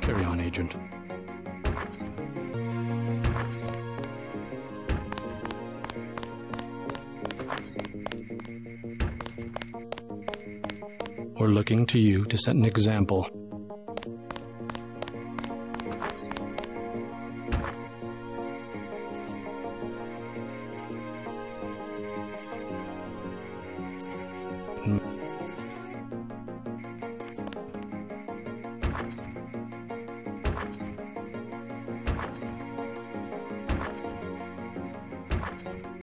Carry on, Agent. We're looking to you to set an example.